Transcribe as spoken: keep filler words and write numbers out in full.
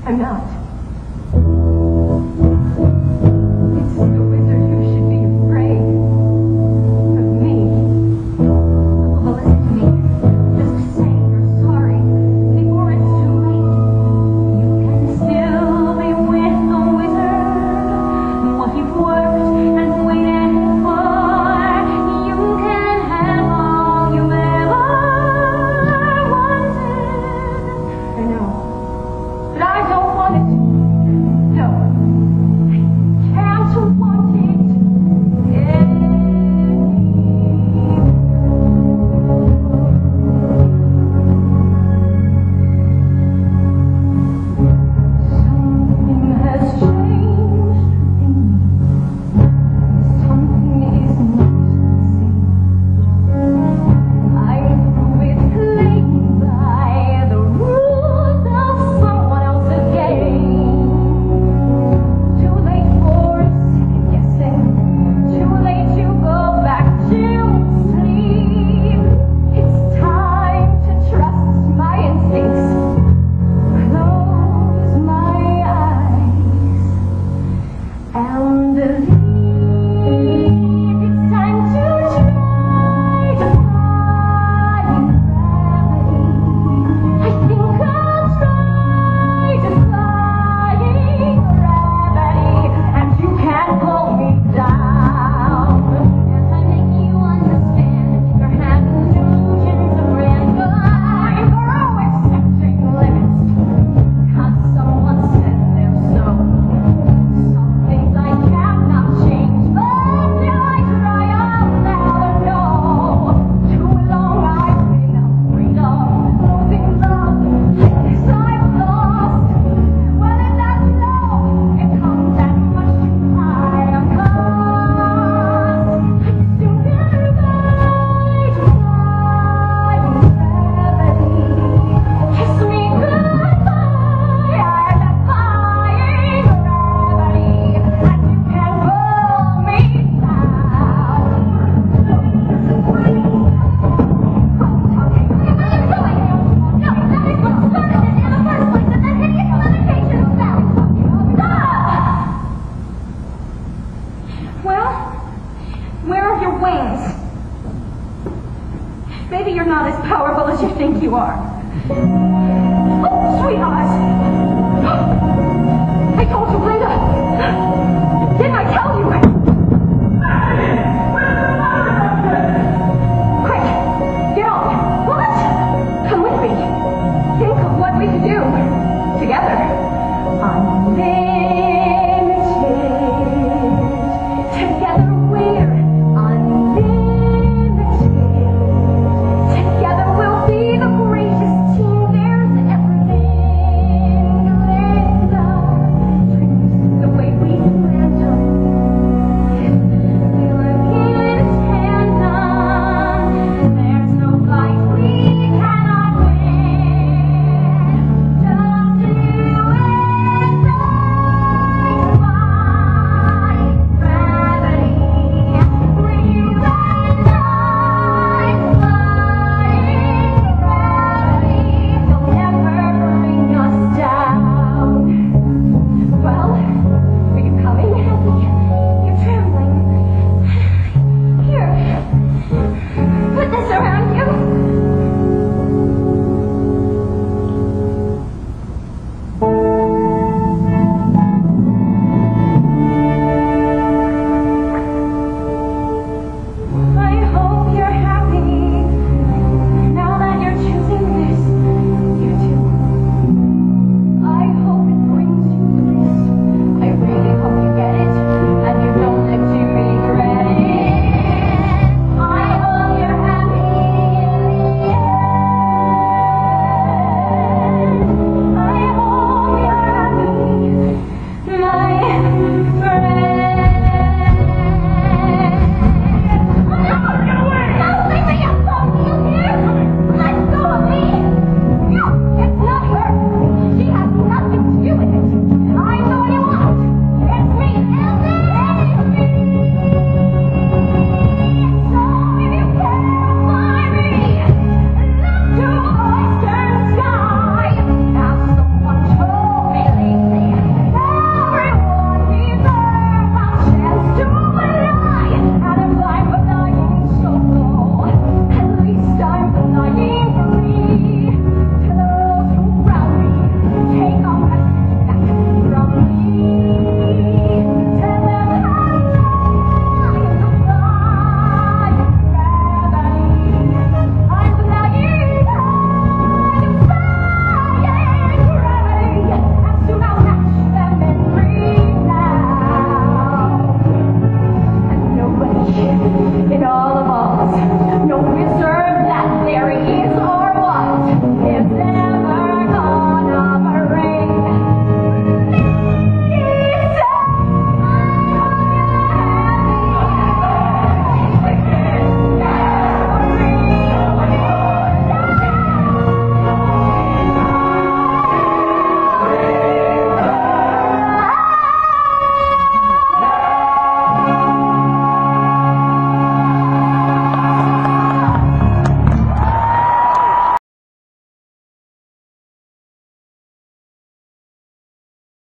I'm not. It's the wizard who should be afraid of me. Well, listen to me. Just say you're sorry before it's too late. You can still be with the wizard. What you've worked and waited for. You can have all you've ever wanted. I know. But I don't want it. No. I can't want it anymore. Something has changed in me. Something is not the same. I quit playing by the rules of someone else's game. Too late for second guessing. Too late to go back to sleep. It's time to trust my instincts. Close my eyes and believe. It's time to try defying gravity. I think I'll try defying gravity, and you can't pull me down. As I make you understand, you're having delusions of grandeur. I'm through accepting limits, 'cause someone says they're so. Some things I cannot change, but till I try, I'll never know. Too long I've been afraid of losing love. I guess I've lost. Well, if that's low, it comes that much too high a cost. I'd sooner die defying gravity. Kiss me goodbye, I'm defying gravity, and you can pull me down. Well, where are your wings? Maybe you're not as powerful as you think you are. Oh, sweetheart.